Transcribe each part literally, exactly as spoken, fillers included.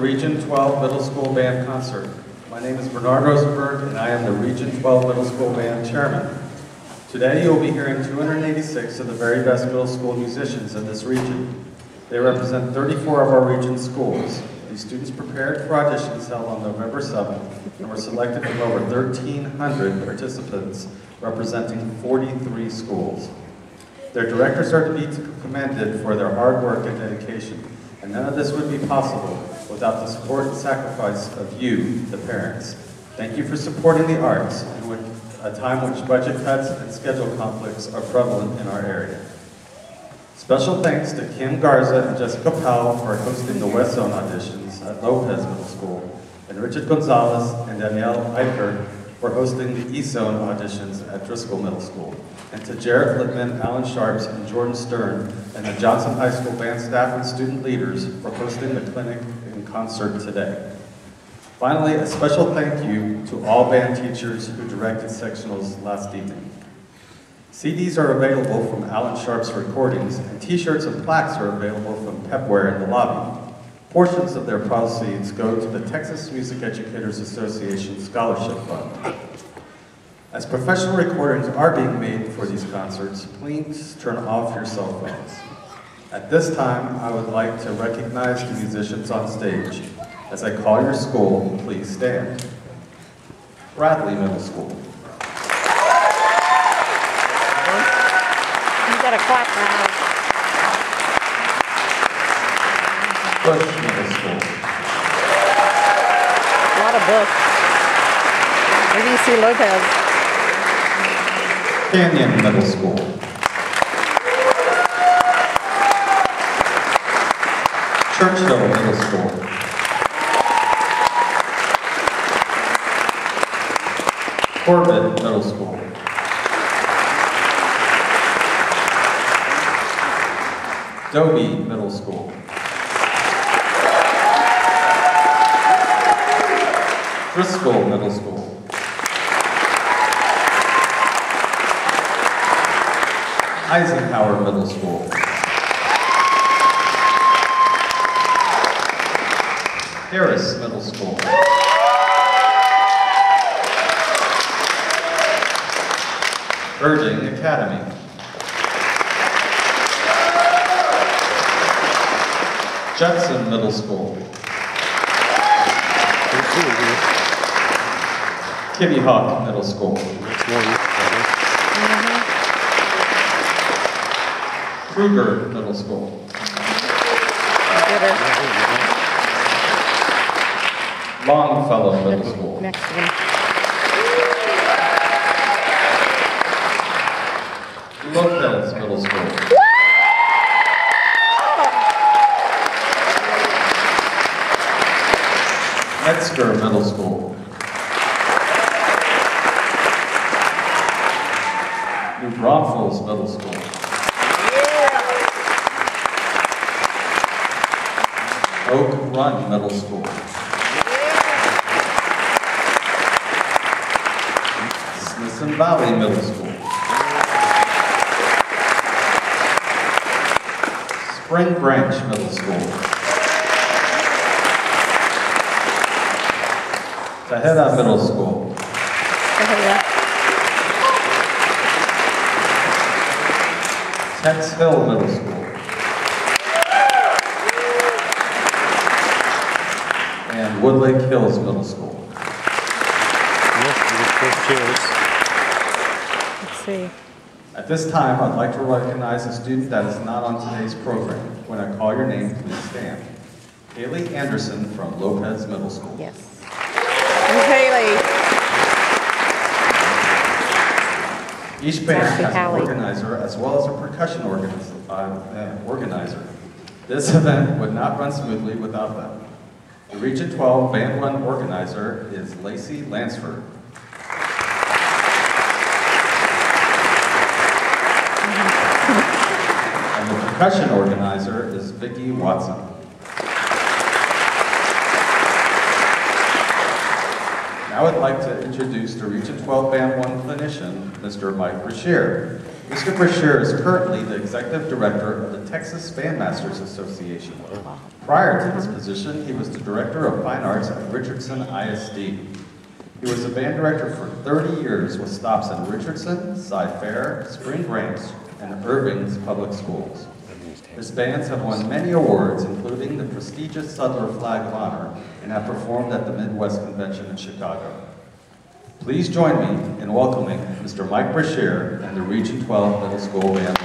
Region twelve Middle School Band Concert. My name is Bernard Rosenberg, and I am the Region twelve Middle School Band Chairman. Today, you will be hearing two hundred eighty-six of the very best middle school musicians in this region. They represent thirty-four of our region's schools. These students prepared for auditions held on November seventh and were selected from over thirteen hundred participants representing forty-three schools. Their directors are to be commended for their hard work and dedication, and none of this would be possible without the support and sacrifice of you, the parents. Thank you for supporting the arts in a time in which budget cuts and schedule conflicts are prevalent in our area. Special thanks to Kim Garza and Jessica Powell for hosting the West Zone auditions at Lopez Middle School, and Richard Gonzalez and Danielle Eicher for hosting the East Zone auditions at Driscoll Middle School, and to Jarrett Littman, Alan Sharps, and Jordan Stern, and the Johnson High School band staff and student leaders for hosting the clinic and concert today. Finally, a special thank you to all band teachers who directed sectionals last evening. C Ds are available from Alan Sharp's recordings, and t-shirts and plaques are available from Pepware in the lobby. Portions of their proceeds go to the Texas Music Educators Association Scholarship Fund. As professional recordings are being made for these concerts, please turn off your cell phones. At this time, I would like to recognize the musicians on stage. As I call your school, please stand. Bradley Middle School. You gotta clap now. Bush Middle School. A lot of books. Maybe you see Lopez. Canyon Middle School. Churchill Middle School. Corbett Middle School. Dobie Middle School. Driscoll Middle School. Eisenhower Middle School. Harris Middle School. Erding Academy. Judson Middle School. Kitty Hawk Middle School. Kruger Middle School. Longfellow Middle School. Next one. Lopez Middle School. Metzger Middle School. New Braunfels Middle School. Oak Run Middle School. Smithson Valley Middle School. Spring Branch Middle School. Taheda Middle School. Tex Hill Middle School. And Woodlake Hills Middle School. Let's see. At this time, I'd like to recognize a student that is not on today's program. When I call your name, please stand. Haley Anderson from Lopez Middle School. Yes. And Haley. Each band has an Hallie. organizer as well as a percussion organiz uh, uh, organizer. This event would not run smoothly without them. The Region twelve Band one organizer is Lacey Lansford. And the percussion organizer is Vicki Watson. Now I'd like to introduce the Region twelve Band one clinician, Mister Mike Brashear. Mister Brashear is currently the Executive Director of the Texas Bandmasters Association. Prior to this position, he was the Director of Fine Arts at Richardson I S D. He was the band director for thirty years with stops in Richardson, Cy-Fair, Spring Branch, and Irving's public schools. His bands have won many awards, including the prestigious Sudler Flag of Honor, and have performed at the Midwest Convention in Chicago. Please join me in welcoming Mister Mike Brashear and the Region twelve Middle School Band.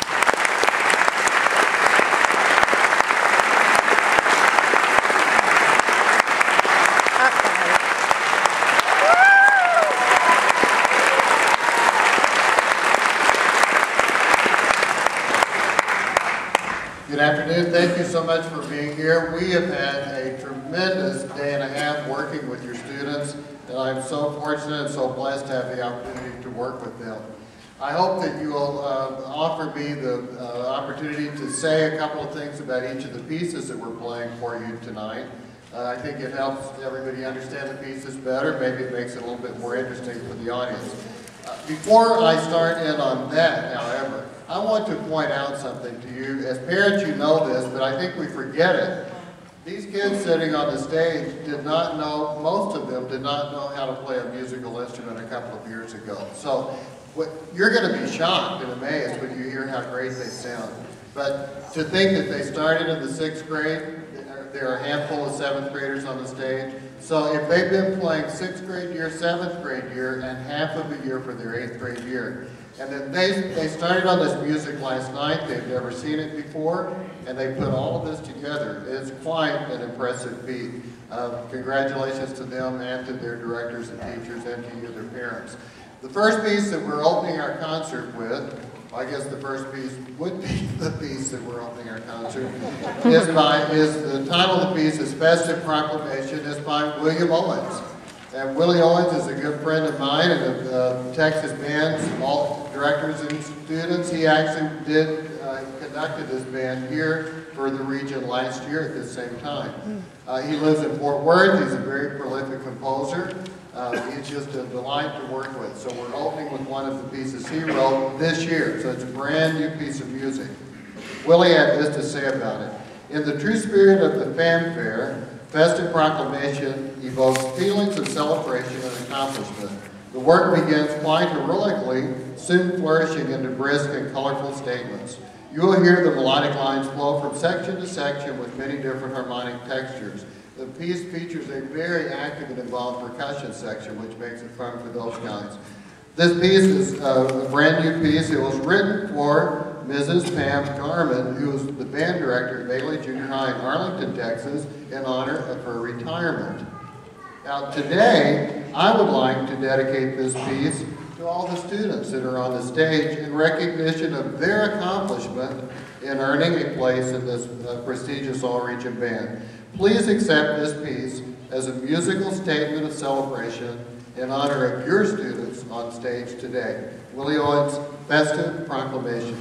Good afternoon. Thank you so much for being here. We have had a tremendous day and a half working with your students, and I'm so fortunate and so blessed to have the opportunity to work with them. I hope that you will uh, offer me the uh, opportunity to say a couple of things about each of the pieces that we're playing for you tonight. Uh, I think it helps everybody understand the pieces better. Maybe it makes it a little bit more interesting for the audience. Uh, before I start in on that, however, I want to point out something to you. As parents, you know this, but I think we forget it. These kids sitting on the stage did not know, most of them did not know how to play a musical instrument a couple of years ago. So what, you're going to be shocked and amazed when you hear how great they sound. But to think that they started in the sixth grade, there are a handful of seventh graders on the stage. So if they've been playing sixth grade year, seventh grade year, and half of a year for their eighth grade year, and then they, they started on this music last night, they've never seen it before, and they put all of this together. It's quite an impressive feat. Uh, congratulations to them and to their directors and teachers and to you, their parents. The first piece that we're opening our concert with, I guess the first piece would be the piece that we're opening our concert, is by, is the title of the piece is Festive Proclamation, is by William Owens. And Willie Owens is a good friend of mine and of uh, Texas bands, all directors and students. He actually did, uh, conducted this band here for the region last year at this same time. Uh, he lives in Fort Worth. He's a very prolific composer. Uh, he's just a delight to work with. So we're opening with one of the pieces he wrote this year. So it's a brand new piece of music. Willie had this to say about it. In the true spirit of the fanfare, Festive Proclamation evokes feelings of celebration and accomplishment. The work begins quite heroically, soon flourishing into brisk and colorful statements. You will hear the melodic lines flow from section to section with many different harmonic textures. The piece features a very active and involved percussion section, which makes it fun for those guys. This piece is uh, a brand new piece. It was written for Missus Pam Garman, who was the band director at Bailey Junior High in Arlington, Texas, in honor of her retirement. Now today, I would like to dedicate this piece to all the students that are on the stage in recognition of their accomplishment in earning a place in this uh, prestigious all-region band. Please accept this piece as a musical statement of celebration in honor of your students on stage today. Willie Owens, Festive Proclamation.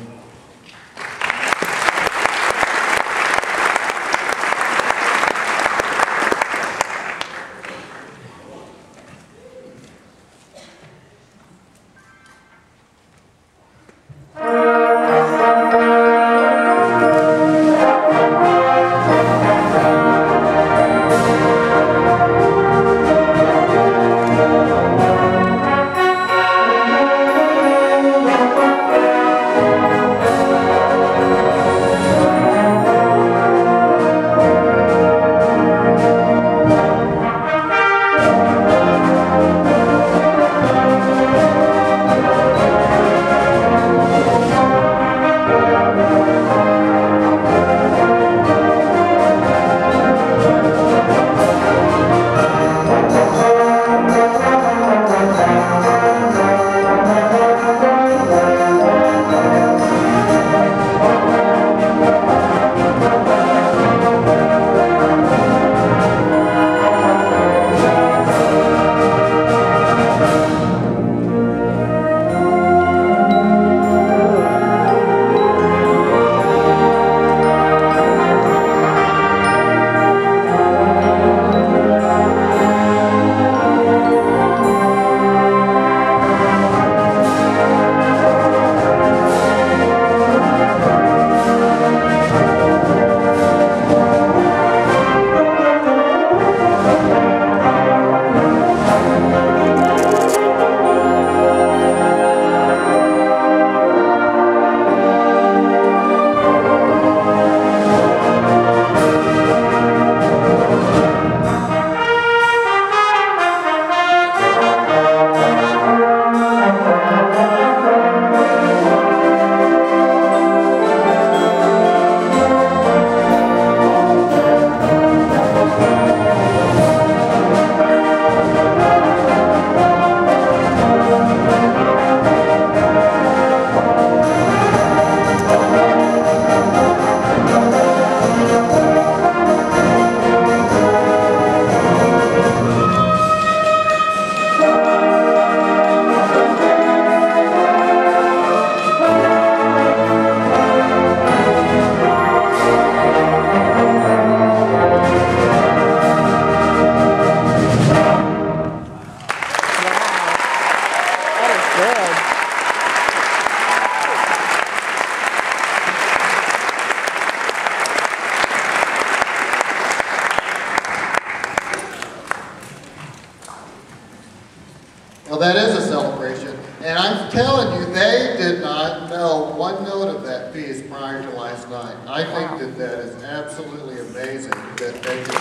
Thank you. Well, that is a celebration. And I'm telling you, they did not know one note of that piece prior to last night. I think Wow. that that is absolutely amazing that they did.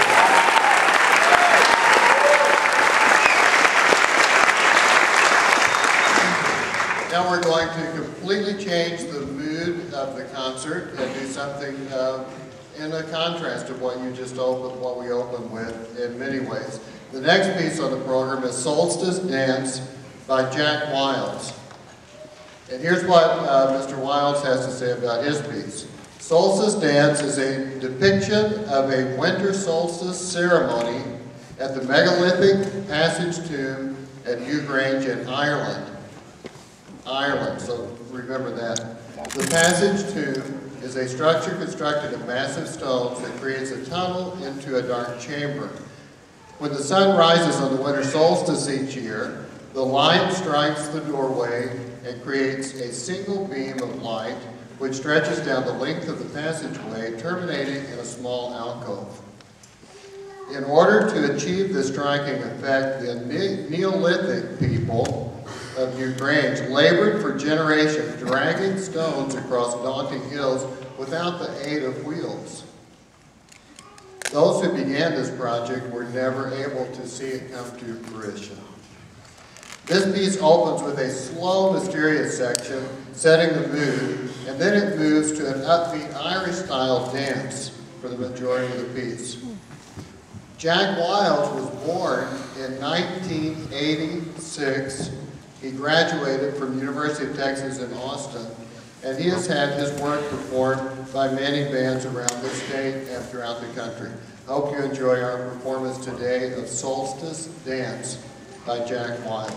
Now we're going to completely change the mood of the concert and do something uh, in a contrast to what you just opened, what we opened with in many ways. The next piece on the program is Solstice Dance by Jack Wiles. And here's what uh, Mister Wiles has to say about his piece. Solstice Dance is a depiction of a winter solstice ceremony at the megalithic passage tomb at Newgrange in Ireland. Ireland, so remember that. The passage tomb is a structure constructed of massive stones that creates a tunnel into a dark chamber. When the sun rises on the winter solstice each year, the light strikes the doorway and creates a single beam of light which stretches down the length of the passageway, terminating in a small alcove. In order to achieve this striking effect, the ne Neolithic people of Newgrange labored for generations, dragging stones across daunting hills without the aid of wheels. Those who began this project were never able to see it come to fruition. This piece opens with a slow, mysterious section, setting the mood, and then it moves to an upbeat Irish-style dance for the majority of the piece. Jack Wiles was born in nineteen eighty-six. He graduated from University of Texas in Austin, and he has had his work performed by many bands around the state and throughout the country. I hope you enjoy our performance today of Solstice Dance by Jack Wiles.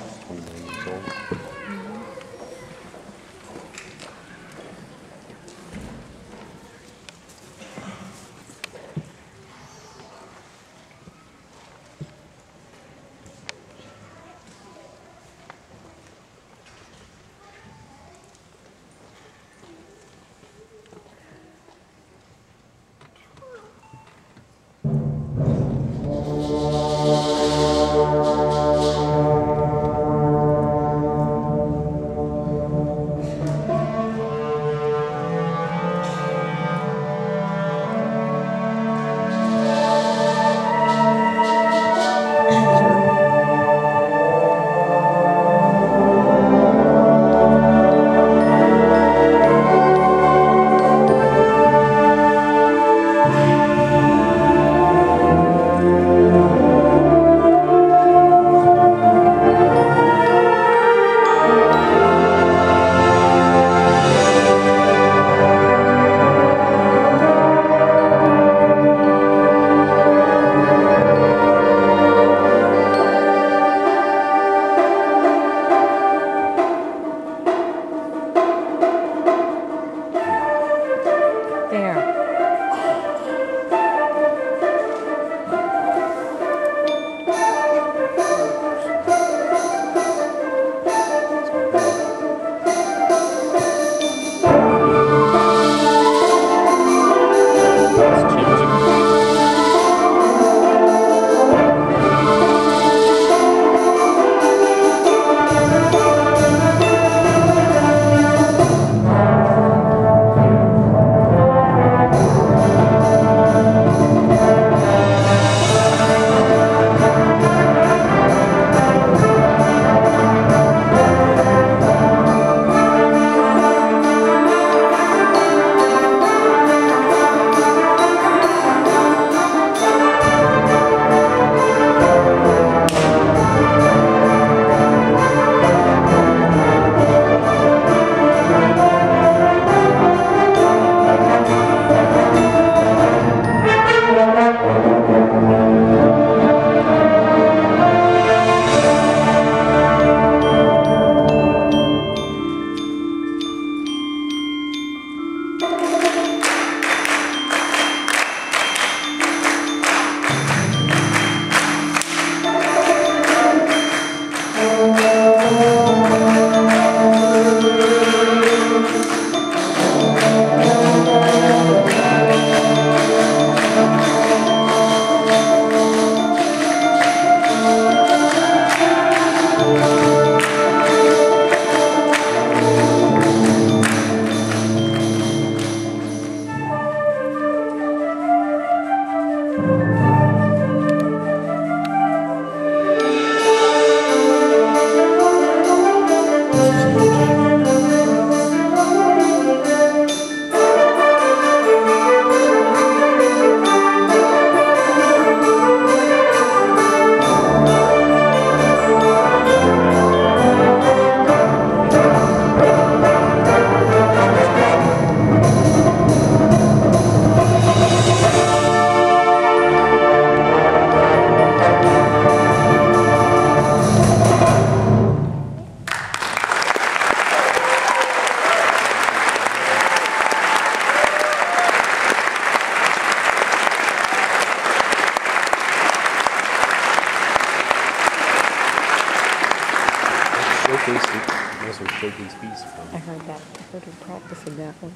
Casey, that's where Jason's piece from. I heard that. I heard her practicing that one.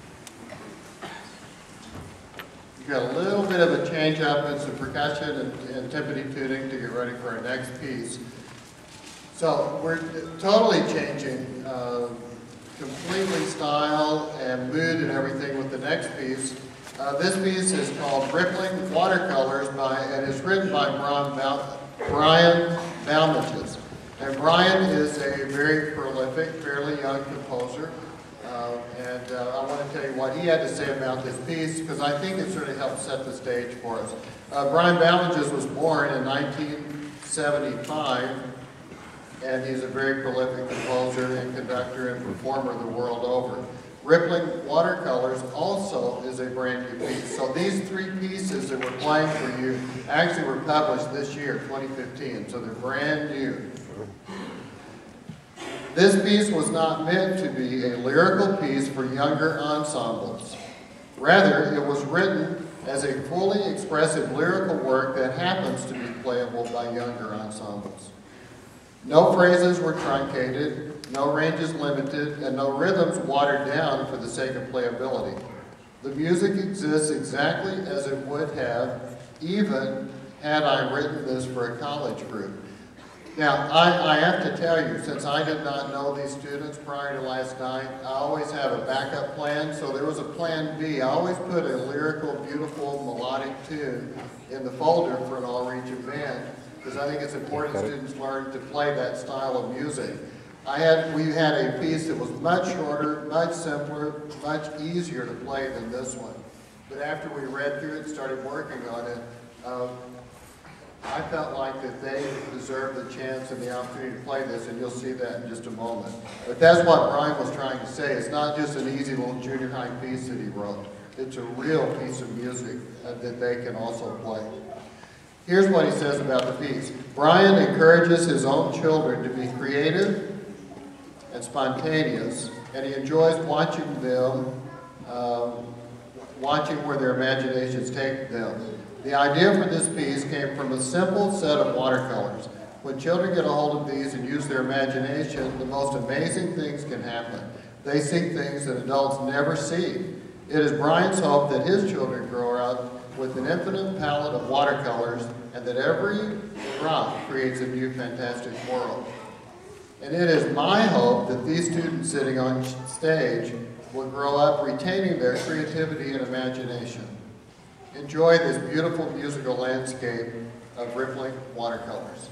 You got a little bit of a change up in some percussion and, and timpani tuning to get ready for our next piece. So we're totally changing uh, completely style and mood and everything with the next piece. Uh, this piece is called Rippling Watercolors by, and it's written by Brian, Bal Brain Balmages. And Brian is a very prolific, fairly young composer. Uh, and uh, I want to tell you what he had to say about this piece, because I think it sort of helped set the stage for us. Uh, Brian Balmages was born in nineteen seventy-five, and he's a very prolific composer and conductor and performer the world over. Rippling Watercolors also is a brand new piece. So these three pieces that we're playing for you actually were published this year, twenty fifteen, so they're brand new. This piece was not meant to be a lyrical piece for younger ensembles. Rather, it was written as a fully expressive lyrical work that happens to be playable by younger ensembles. No phrases were truncated, no ranges limited, and no rhythms watered down for the sake of playability. The music exists exactly as it would have, even had I written this for a college group. Now, I, I have to tell you, since I did not know these students prior to last night, I always have a backup plan, so there was a plan B. I always put a lyrical, beautiful, melodic tune in the folder for an all-region band, because I think it's important students learn to play that style of music. I had, we had a piece that was much shorter, much simpler, much easier to play than this one. But after we read through it and started working on it, um, I felt like that they deserved the chance and the opportunity to play this, and you'll see that in just a moment. But that's what Brian was trying to say. It's not just an easy little junior high piece that he wrote. It's a real piece of music uh, that they can also play. Here's what he says about the piece. Brian encourages his own children to be creative and spontaneous, and he enjoys watching them, um, watching where their imaginations take them. The idea for this piece came from a simple set of watercolors. When children get a hold of these and use their imagination, the most amazing things can happen. They see things that adults never see. It is Brian's hope that his children grow up with an infinite palette of watercolors, and that every drop creates a new fantastic world. And it is my hope that these students sitting on stage will grow up retaining their creativity and imagination. Enjoy this beautiful musical landscape of rippling watercolors.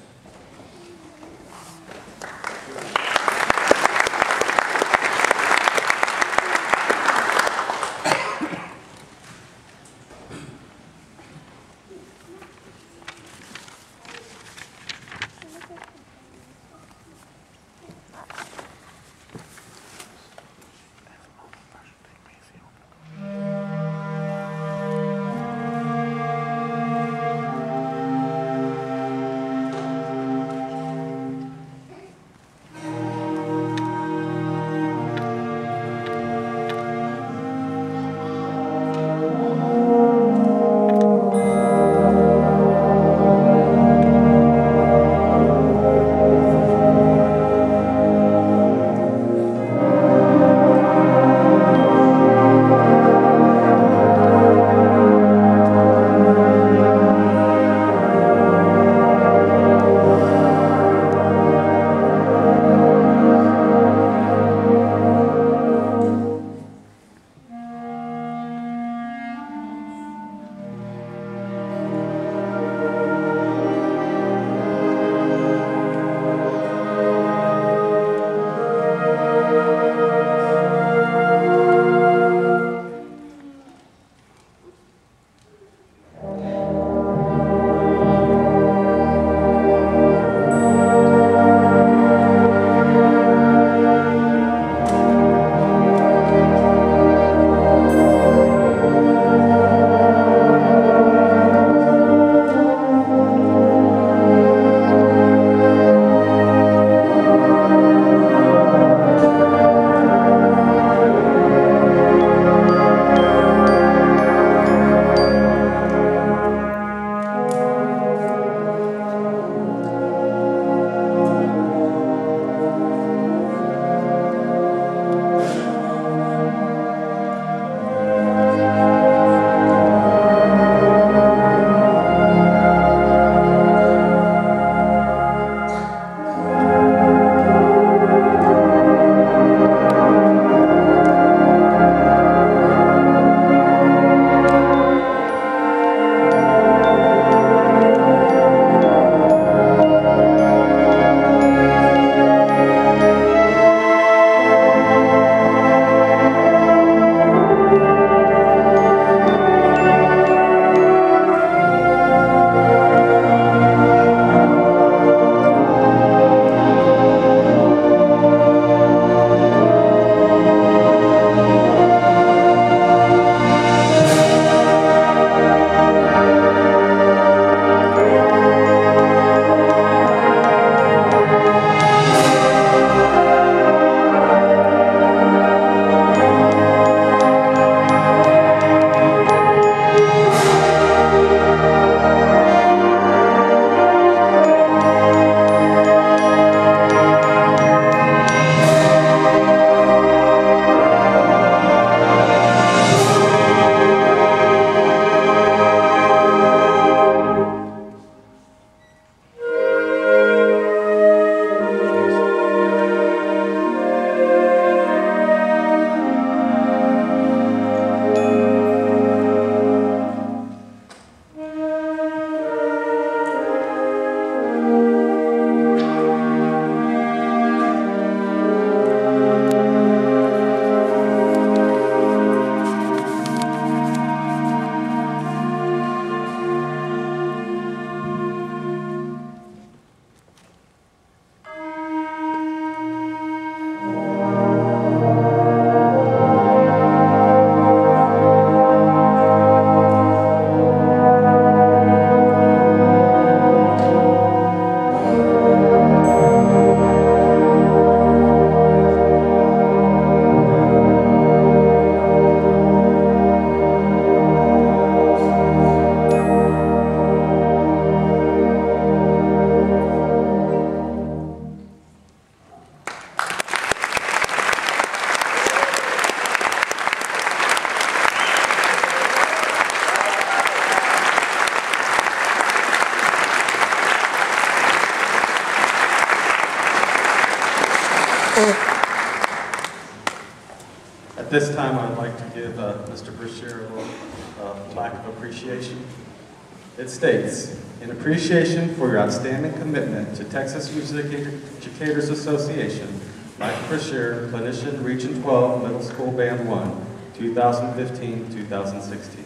At this time, I'd like to give uh, Mister Brashear a little uh, plaque of appreciation. It states, in appreciation for your outstanding commitment to Texas Music Educators Association, Michael Brashear, Clinician, Region twelve, Middle School Band one, two thousand fifteen to two thousand sixteen.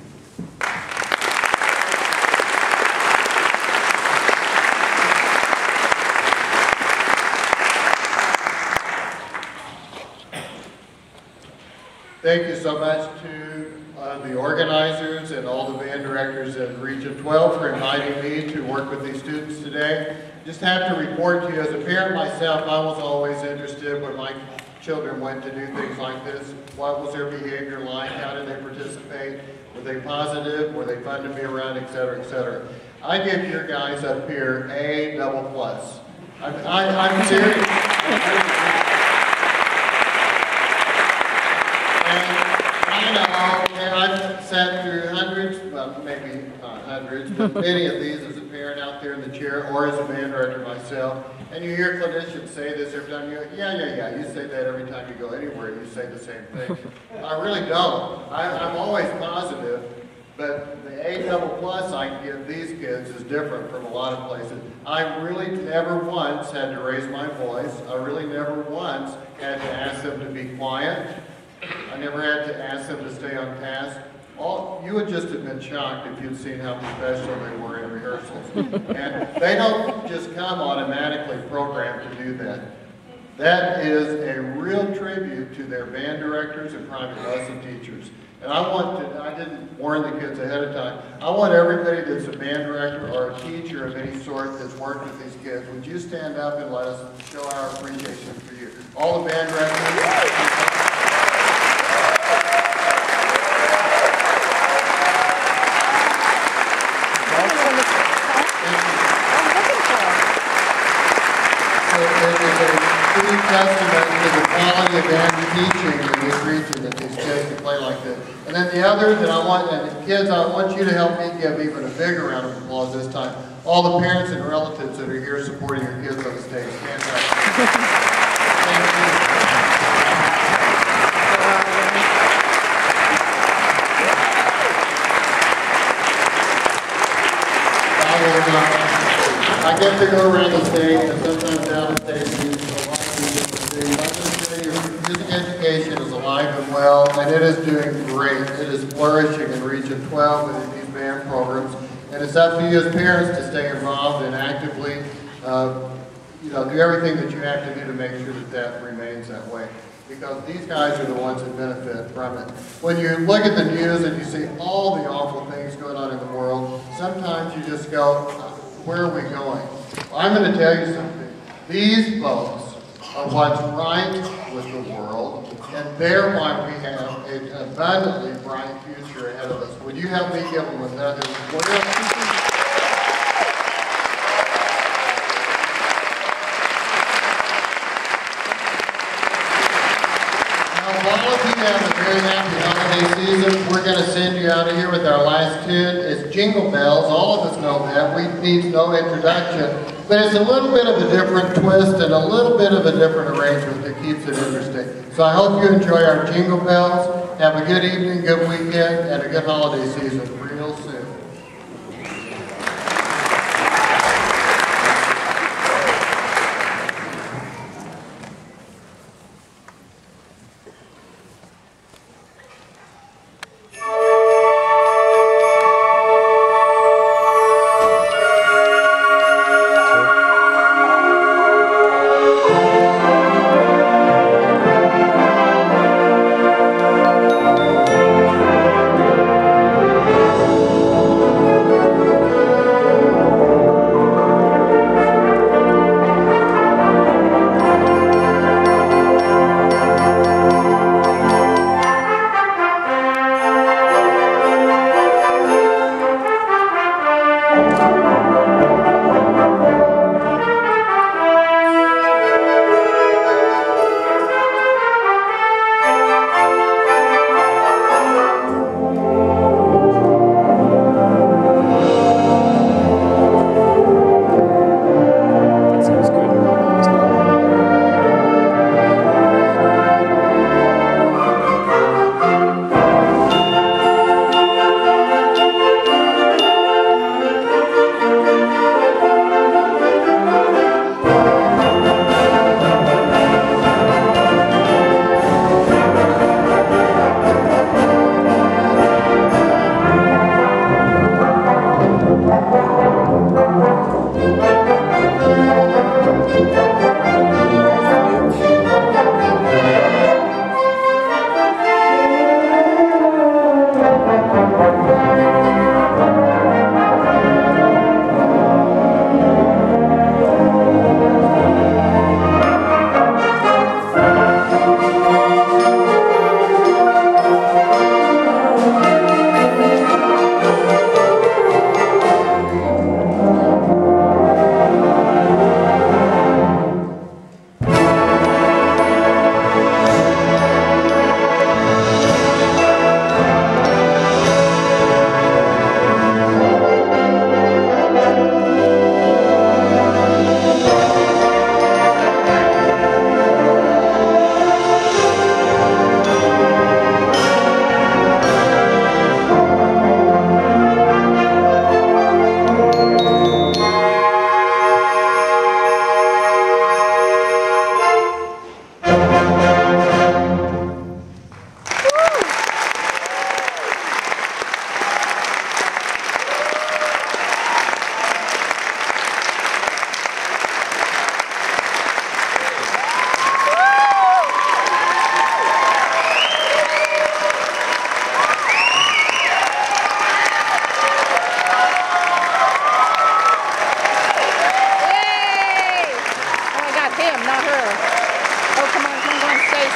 Thank you so much to uh, the organizers and all the band directors at Region twelve for inviting me to work with these students today. Just have to report to you, as a parent myself, I was always interested when my children went to do things like this. What was their behavior like? How did they participate? Were they positive? Were they fun to be around, et cetera, et cetera? I give your guys up here A double plus. I'm, I, I'm serious. I know, and I've sat through hundreds, well, maybe not hundreds, but many of these as a parent out there in the chair or as a band director myself, and you hear clinicians say this every time you go, yeah, yeah, yeah, you say that every time you go anywhere, you say the same thing. I really don't. I, I'm always positive, but the A double plus I give these kids is different from a lot of places. I really never once had to raise my voice. I really never once had to ask them to be quiet. I never had to ask them to stay on task. All, you would just have been shocked if you'd seen how professional they were in rehearsals. And they don't just come automatically programmed to do that. That is a real tribute to their band directors and private lesson teachers. And I want to, I didn't warn the kids ahead of time, I want everybody that's a band director or a teacher of any sort that's worked with these kids, would you stand up and let us show our appreciation for you. All the band directors. Testament to the quality of band teaching in this region that these kids can play like this. And then the other that I want, and the kids, I want you to help me give even a bigger round of applause this time. All the parents and relatives that are here supporting your kids on the stage. Stand up. Thank you. I, will, uh, I get to go around the stage and sometimes down the stage. Music education is alive and well, and it is doing great. It is flourishing in Region twelve and in these band programs. And it's up to you as parents to stay involved and actively, uh, you know, do everything that you have to do to make sure that that remains that way. Because these guys are the ones that benefit from it. When you look at the news and you see all the awful things going on in the world, sometimes you just go, where are we going? Well, I'm going to tell you something. These folks are what's right with the world, and they're why we have an abundantly bright future ahead of us. Would you help me give them another word? Now, all of you have a very happy holiday season. We're going to send you out of here with our last tune. It's Jingle Bells. All of us know that. We need no introduction. But it's a little bit of a different twist and a little bit of a different arrangement that keeps it interesting. So I hope you enjoy our Jingle Bells. Have a good evening, good weekend, and a good holiday season real soon. Thank you.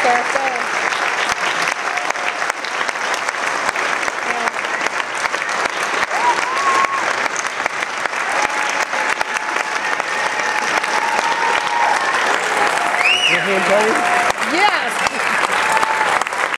there. Go. Your hand, Tony?